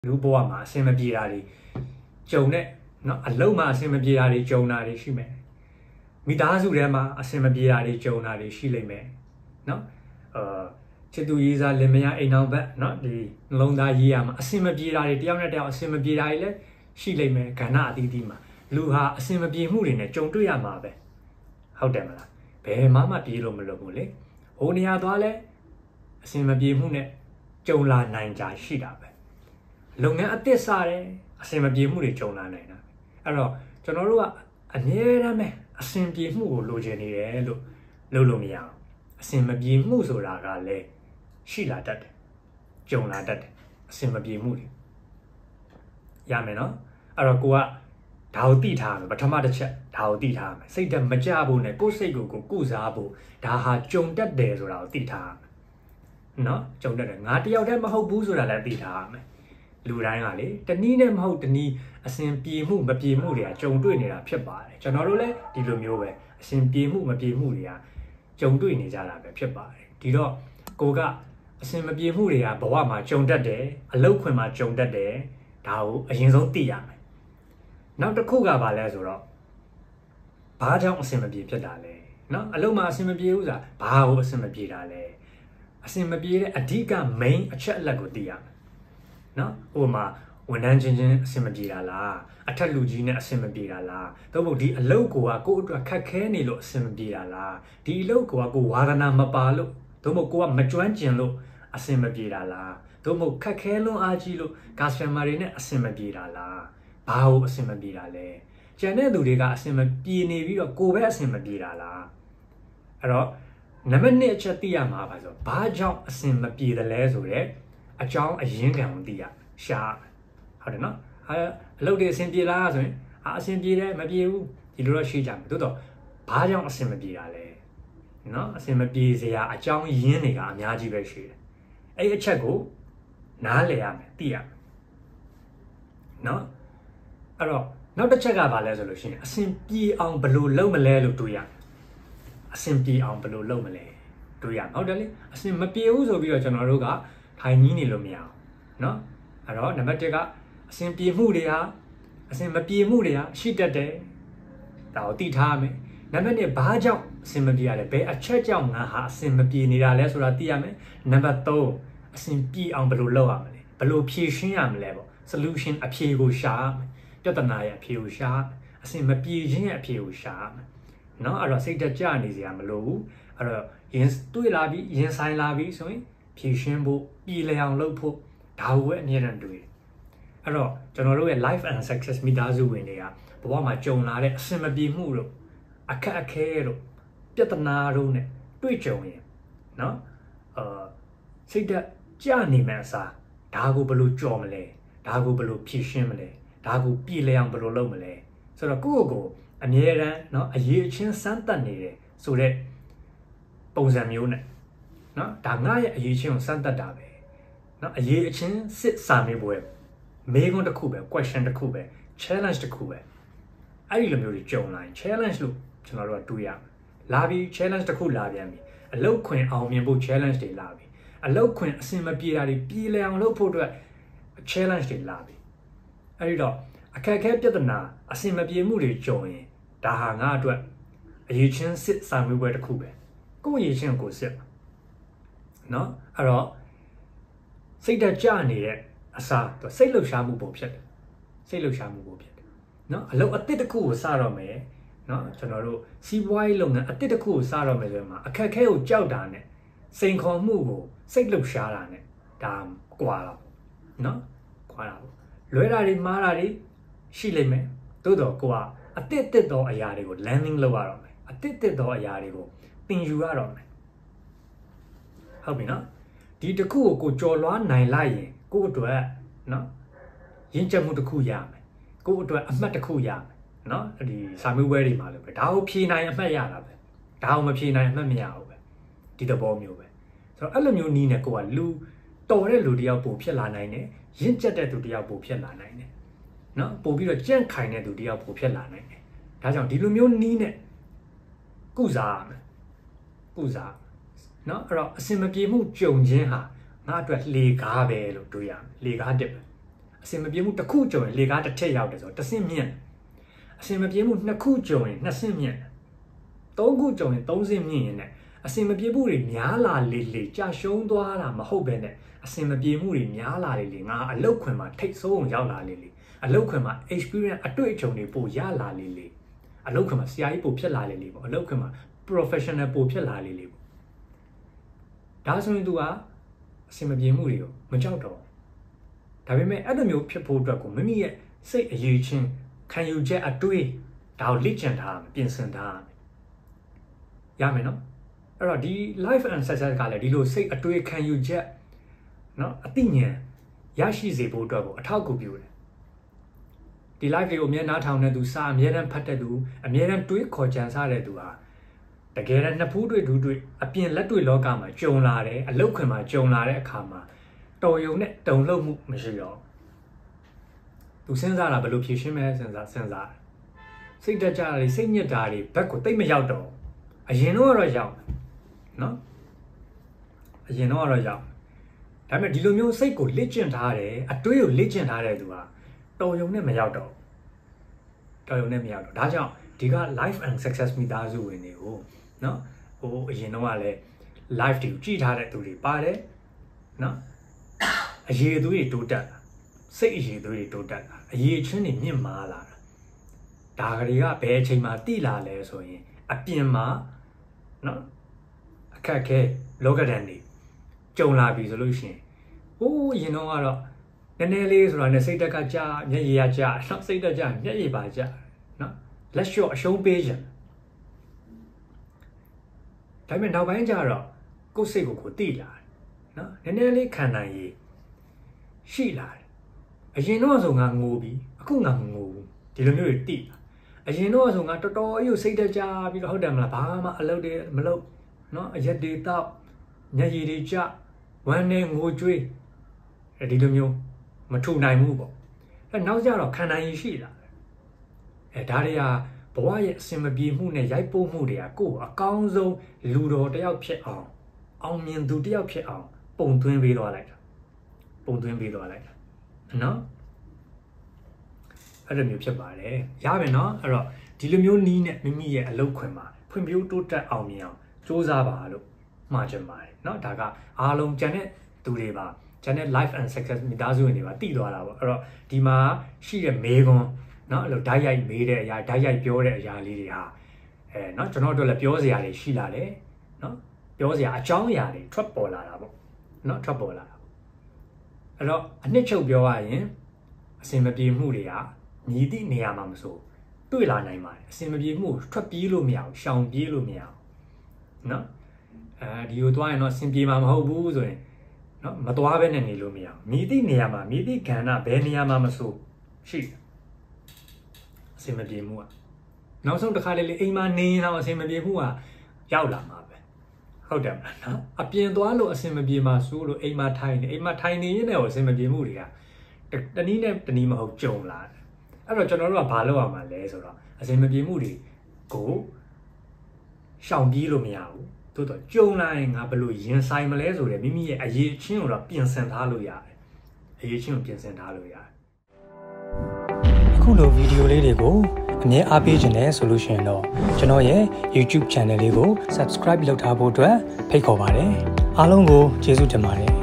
လူဘဝမှာအဆင်မပြေတာတွေကြုံတဲ့နော်အလုံးမှာအဆင်မပြေတာတွေကြုံတာတွေရှိမယ်မိသားစုထဲမှာအဆင်မပြေတာတွေကြုံတာတွေရှိလိမ့်မယ်နော်ချစ်သူရေးစားလင်မယားအိမ်အောင်ဘက်နော်ဒီနှလုံးသားရေးရမှာအဆင်မပြေတာတွေတယောက်နဲ့တယောက်အဆင်မပြေတာတွေလည်းရှိလိမ့်မယ်ကဏ္ဍအသီးသီးမှာလူဟာအဆင်မပြေမှုတွေနဲ့ကြုံတွေ့ရမှာပဲဟုတ်တယ်မလားဘယ်မှမပြေလို့မလုပ်ဘူးလေဟိုနေရာသွားလဲအဆင်မပြေမှုနဲ့ကြုံလာနိုင်ကြရှိတာပဲလုပ်ငန်းအသစ်စားတယ်အဆင်မပြေမှုတွေကြုံလာနိုင်တာအဲ့တော့ကျွန်တော်တို့ကအမြဲတမ်းပဲအဆင်ပြေမှုကိုလိုချင်နေတယ်လို့လုပ်လို့မရအောင်အဆင်မပြေမှုဆိုတာကလည်းရှိလာတတ်တယ်ကြုံလာတတ်တယ်အဆင်မပြေမှုတွေရမယ်နော်အဲ့တော့ကိုကဒါကိုသိထားမယ်ပထမတစ်ချက်ဒါကိုသိထားမယ်စိတ်တက်မကြဘူးနဲ့ကိုယ်စိတ်ကိုကုစားဖို့ဒါဟာကြုံတတ်တယ်ဆိုတာကိုသိထားမယ်နော်ကြုံတတ်တယ်ငါတယောက်တည်းမဟုတ်ဘူးဆိုတာလည်းသိထားမယ်လူတိုင်းကလေတနည်းနဲ့မဟုတ်တနည်းအစဉ်ပြေမှုမပြေမှုတွေကကြုံတွေ့နေတာဖြစ်ပါတယ်ကျွန်တော်တို့လည်းဒီလိုမျိုးပဲအစဉ်ပြေမှုမပြေမှုတွေကကြုံတွေ့နေကြတာပဲဖြစ်ပါတယ်ဒီတော့ကိုကအစဉ်မပြေမှုတွေကဘဝမှာကြုံတတ်တယ်အလောက်ခွင်မှာကြုံတတ်တယ်ဒါကိုအရင်ဆုံးသိရမယ်နောက်တစ်ခုကဘာလဲဆိုတော့ဘာကြောင့်အစဉ်မပြေဖြစ်တာလဲနော်အလောက်မှာအစဉ်မပြေဘူးဆိုတာဘာကိုအစဉ်မပြေတာလဲအစဉ်မပြေတဲ့အဓိက main အချက်အလက်ကိုသိရမယ်နော်ဟိုမှာဝန်ထမ်းချင်းအဆင်မပြေတာလားအထက်လူကြီးနဲ့အဆင်မပြေတာလားတော့ဘုဒီအလုပ်ကိုအတွက်ခက်ခဲနေလို့အဆင်မပြေတာလားဒီအလုပ်ကိုဝါသနာမပါလို့တော့ဘုကိုကမကျွမ်းကျင်လို့အဆင်မပြေတာလားတော့ဘုခက်ခဲလွန်းအားကြီးလို့ customer တွေနဲ့အဆင်မပြေတာလားဘာလို့အဆင်မပြေတာလဲကျန်တဲ့သူတွေကအဆင်မပြေနေပြီးတော့ကိုပဲအဆင်မပြေတာလားအဲ့တော့နံပါတ်1အချက်သိရမှာပါဆိုဘာကြောင့်အဆင်မပြေတယ်လဲဆိုတော့အကြောင်းအရင်းခံကိုသိရရှာဟုတ်တယ်နော်အလုပ်တွေအဆင်ပြေလားဆိုရင်အဆင်ပြေတယ်မပြေဘူးဒီလိုတော့ရှိကြမယ်တိုးတော့ဘာကြောင့်အဆင်မပြေတာလဲနော်အဆင်မပြေစရာအကြောင်းရင်းတွေကအများကြီးပဲရှိတယ်အဲ့အချက်ကိုနားလည်ရမယ်သိရမယ်နော်အဲ့တော့နောက်တစ်ချက်ကဘာလဲဆိုလို့ရှိရင်အဆင်ပြေအောင်ဘယ်လိုလုပ်မလဲလို့တွေးရအဆင်ပြေအောင်ဘယ်လိုလုပ်မလဲတွေးရဟုတ်တယ်လေအဆင်မပြေဘူးဆိုပြီးတော့ကျွန်တော်တို့ကထိုင်ကြီးနေလို့မရအောင်เนาะအဲ့တော့နံပါတ်1ကအစဉ်ပြေမှုတွေဟာအစဉ်မပြေမှုတွေဟာရှိတတ်တယ်ဒါကိုသိထားမယ်နံပါတ်2ဘာကြောင့်အစဉ်မပြေရလဲဘယ်အချက်ကြောင့်ငါဟာအစဉ်မပြေနေတာလဲဆိုတာသိရမယ်နံပါတ်3အစဉ်ပြေအောင်ဘယ်လိုလုပ်ရမလဲဘယ်လိုဖြေရှင်းရမလဲပေါ့ solution အဖြေကိုရှာရမယ်ပြဿနာရဲ့အဖြေကိုရှာရမယ်အစဉ်မပြေခြင်းရဲ့အဖြေကိုရှာရမယ်เนาะအဲ့တော့စိတ်တက်ကြနေစရာမလိုဘူးအဲ့တော့ရင်တွေ့လာပြီးရင်ဆိုင်လာပြီးဆိုရင်ဖြည့်ရှင်းဖို့ပြည်လည်အောင်လုပ်ဖို့ဒါကိုပဲအမြဲတမ်းတွေ့အဲ့တော့ကျွန်တော်တို့ရဲ့ life and success မိသားစုဝင်တွေကဘဝမှာကြုံလာတဲ့အဆင်မပြေမှုတို့အခက်အခဲတို့ပြဿနာတို့ ਨੇ တွေ့ကြုံရင်เนาะစိတ်သက်ကြနေမှအစားဒါကိုဘယ်လိုကြော်မလဲဒါကိုဘယ်လိုဖြည့်ရှင်းမလဲဒါကိုပြည်လည်အောင်ဘယ်လိုလုပ်မလဲဆိုတော့ကိုယ့်ကိုယ်အမြဲတမ်းเนาะအရေးအချင်းစမ်းသပ်နေတယ်ဆိုတဲ့ပုံစံမျိုးနဲ့နော်ဒါငါရဲ့အရေးချင်းကိုစမ်းသပ်တာပဲနော်အရေးအချင်းစစ်စာမေးပွဲမေးခွန်းတစ်ခုပဲ question တစ်ခုပဲ challenge တစ်ခုပဲအဲ့ဒီလိုမျိုးတွေကြုံလာရင် challenge လို့ကျွန်တော်တို့ကတွေးရမယ်လာပြီး challenge တစ်ခုလာပြန်ပြီအလောက်ခွင်အောင်မြင်ဖို့ challenge တွေလာပြီအလောက်ခွင်အစင်မပြေတာတွေပြေလည်အောင်လုပ်ဖို့အတွက် challenge တွေလာပြီအဲ့ဒီတော့အခက်အခဲပြဿနာအစင်မပြေမှုတွေကြုံရင်ဒါဟာငါအတွက်အရေးချင်းစစ်စာမေးပွဲတစ်ခုပဲကိုယ့်အရေးချင်းကိုစစ်နော်အဲ့တော့စိတ်ဓာတ်ကျနေတဲ့အစားစိတ်လှုပ်ရှားမှုပုံဖြစ်တယ်စိတ်လှုပ်ရှားမှုပုံဖြစ်တယ်နော်အလုပ်အသစ်တစ်ခုကိုစတော့မယ်နော်ကျွန်တော်တို့စီးပွားရေးလုပ်ငန်းအသစ်တစ်ခုကိုစတော့မယ်ဆိုရင်မှာအခက်အခဲကိုကြောက်တာနဲ့စိန်ခေါ်မှုကိုစိတ်လှုပ်ရှားတာနဲ့ဒါကွာတော့နော်ကွာတာပေါ့လွဲတာတွေမှားတာတွေရှိလိမ့်မယ်သို့တော့ကိုကအသစ်သောအရာတွေကို landing လုပ်ရတော့မယ်အသစ်သောအရာတွေကိုသင်ယူရတော့မယ်ဟုတ်ပြီနော်ဒီတစ်ခုကိုကြော်လွှားနိုင်လိုက်ရင်ကို့အတွက်နော်ရင့်ကျက်မှုတစ်ခုရမယ်ကို့အတွက်အမှတ်တစ်ခုရမယ်နော်ဒီစာမေးပွဲတွေမှာလည်းပဲဒါကိုဖြေနိုင်အမှတ်ရတာပဲဒါကိုမဖြေနိုင်အမှတ်မရဘူးပဲဒီသဘောမျိုးပဲဆိုတော့အဲ့လိုမျိုးနီးနေကိုကလူတော်တဲ့လူတယောက်ပို့ဖြစ်လာနိုင်တယ်ရင့်ကျက်တဲ့သူတယောက်ပို့ဖြစ်လာနိုင်တယ်နော်ပို့ပြီးတော့ကြန့်ခိုင်တဲ့သူတယောက်ပို့ဖြစ်လာနိုင်တယ်ဒါကြောင့်ဒီလိုမျိုးနီးနေကုစားရမယ်ကုစားနော်အဲ့တော့အစင်မပြေမှုကြုံခြင်းဟာငါအတွက်လေကားပဲလို့တွေးရမယ်လေကားတစ်ပဲအစင်မပြေမှုတစ်ခုကြုံရင်လေကားတစ်ထက်ရောက်တယ်ဆိုတော့တစ်ဆင့်မြင့်အစင်မပြေမှုနှစ်ခုကြုံရင်နှစ်ဆင့်မြင့်သုံးခုကြုံရင်သုံးဆင့်မြင့်ရင်လည်းအစင်မပြေမှုတွေများလာလေကြာရှုံးသွားတာမဟုတ်ပဲနဲ့အစင်မပြေမှုတွေများလာလေငါအလောက်ခွင်မှာထိတ်ဆုံးရောက်လာလေအလောက်ခွင်မှာ experience အတွေ့အကြုံတွေပိုရလာလေအလောက်ခွင်မှာဆရာကြီးပိုဖြစ်လာလေပေါ့အလောက်ခွင်မှာ professional ပိုဖြစ်လာလေပေါ့ဒါဆိုရင်သူကအစင်မပြေမှုတွေကိုမကြောက်တော့ဒါပေမဲ့အဲ့လိုမျိုးဖြစ်ဖို့အတွက်ကိုမိမိရဲ့စိတ်အရေးချင်းခံယူချက်အတွေ့ဒါကိုလေ့ကျင့်ထားပြင်ဆင်ထားရမယ်နော်အဲ့တော့ဒီ life and success ကလည်းဒီလိုစိတ်အတွေ့ခံယူချက်နော်အသိဉာဏ်ရရှိစေဖို့အတွက်ကိုအထောက်အကူပြုတယ်ဒီ live တွေကိုအမြဲနားထောင်တဲ့သူစာအမြဲတမ်းဖတ်တဲ့သူအမြဲတမ်းတွေးခေါ်ကြံစားတဲ့သူဟာတကယ်တမ်းနှစ်ဖူးတွေ့ဒူးတွေ့အပြင်လက်တွေ့လောကမှာကြုံလာတယ်အလောက်ခွင်မှာကြုံလာတဲ့အခါမှာတော်ယုံနဲ့တုံ့လောက်မှုမရှိတော့သူစဉ်းစားတာဘယ်လိုဖြေရှင်းမလဲစဉ်းစားစိတ်တက်ကြတာတွေစိတ်ညစ်တာတွေဘက်ကိုတိတ်မရောက်တော့အရင်တော့ရောက်နော်အရင်တော့ရောက်ဒါပေမဲ့ဒီလိုမျိုးစိတ်ကိုလေ့ကျင့်ထားတယ်အတွေးကိုလေ့ကျင့်ထားတဲ့သူဟာတော်ယုံနဲ့မရောက်တော့ဒါကြောင့်ဒီက life and success မိသားစုဝင်တွေကိုနော်ဟိုအရင်တော့ကလည်း live တွေကိုကြည့်ထားတဲ့သူတွေပါတယ်နော်အရေးသွေးတိုးတက်လာစိတ်အရေးသွေးတိုးတက်လာအရေးချင်းတွေမြင့်မားလာတာဒါကလေးကဘယ်အချိန်မှတိလာလဲဆိုရင်အပြင်မှာနော်အခက်ခဲလောကဒဏ်တွေကြုံလာပြီဆိုလို့ရှိရင်ဟိုးရင်တော့ကတော့နည်းနည်းလေးဆိုတာနဲ့စိတ်တက်ကကြာမျက်ရည်ရကြာနော်စိတ်တက်ကြာမျက်ရည်ပါကြာနော်လက်လျှော့အရှုံးပေးကြဒါပေမဲ့နောက်ပိုင်းကျတော့ကိုယ်စိတ်ကိုတိလာတယ်နော်နည်းနည်းလေးခံနိုင်ရည်ရှိလာတယ်အရင်တော့ဆိုငါငိုပြီးအခုငါမငိုဘူးဒီလိုမျိုးတွေတိလာအရင်တော့ဆိုငါတော်တော်ကြီးစိတ်တက်ကြပြီးတော့ဟုတ်တယ်မလားဘာမှအလုပ်တွေမလုပ်နော်အရက်တွေတောက်မျက်ရည်တွေကျဝမ်းနဲ့ငိုကြွေးဒီလိုမျိုးမထူနိုင်ဘူးပေါ့နောက်ကျတော့ခံနိုင်ရည်ရှိလာတယ်ဒါတွေကဘဝရဲ့အစင်မပြေမှုနဲ့ရိုက်ပို့မှုတွေကကိုယ်အကောင်းဆုံးလူတော်တယောက်ဖြစ်အောင်အောင်မြင်သူတယောက်ဖြစ်အောင်ပုံသွင်းပေးသွားလိုက်တာနော်အဲ့လိုမျိုးဖြစ်ပါတယ်ရပါမယ်နော်အဲ့တော့ဒီလိုမျိုးနီးနဲ့မိမိရဲ့အလုပ်ခွင်မှာဖွံ့ဖြိုးတိုးတက်အောင်မြင်အောင်စူးစမ်းပါလို့မှာချင်ပါတယ်နော်ဒါကအားလုံးကျန်တဲ့သူတွေပါကျန်တဲ့ life and success မိသားစုဝင်တွေပါတည်သွားတာပေါ့အဲ့တော့ဒီမှာရှိတဲ့မေးခွန်းနော်အဲ့လိုဓာတ်ရိုက်မေးတဲ့အရာဓာတ်ရိုက်ပြောတဲ့အရာလေးတွေဟာနော်ကျွန်တော်တို့လည်းပြောစရာတွေရှိလာတယ်နော်ပြောစရာအကြောင်းအရာတွေထွက်ပေါ်လာတာပေါ့နော်ထွက်ပေါ်လာတာအဲ့တော့အနှစ်ချုပ်ပြောရရင်အစင်မပြေမှုတွေကမြည်သည့်နေရာမှာမဆိုတွေ့လာနိုင်ပါတယ်အစင်မပြေမှုထွက်ပြေးလို့မရဘူးရှောင်ပြေးလို့မရဘူးနော်ဒီကိုသွားရင်တော့အစင်ပြေမှာမဟုတ်ဘူးဆိုရင်နော်မသွားဘဲနဲ့နေလို့မရဘူးမြည်သည့်နေရာမှာမြည်သည့်ကဏ္ဍဘယ်နေရာမှာမဆိုရှိတယ်အစင်မပြေမှုကနောက်ဆုံးတစ်ခါလေအိမ်မှာနေရင်တော့အစင်မပြေမှုကရောက်လာမှာပဲဟုတ်တယ်မလားနော်အပြင်သွားလို့အစင်မပြေမှာစိုးလို့အိမ်မှာထိုင်နေရင်လည်းအစင်မပြေမှုတွေကတနည်းနဲ့တနည်းမဟုတ်ကြုံလာတယ်အဲ့တော့ကျွန်တော်တို့ကဘာလုပ်ရမှာလဲဆိုတော့အစင်မပြေမှုတွေကိုရှောင်ပြေးလို့မရဘူးသို့တော့ကြုံလာရင်ငါဘယ်လိုရင်ဆိုင်မလဲဆိုတဲ့မိမိရဲ့အရေးချင်းကိုတော့ပြင်ဆင်ထားလို့ရတယ်အရေးချင်းကိုပြင်ဆင်ထားလို့ရတယ်အခုလိုဗီဒီယိုလေးတွေကိုအမြဲအားပေးခြင်းနဲ့ဆိုလို့ရှိရင်တော့ကျွန်တော်ရဲ့ YouTube channel လေးကို subscribe လုပ်ထားဖို့အတွက်ဖိတ်ခေါ်ပါတယ်အားလုံးကိုကျေးဇူးတင်ပါတယ်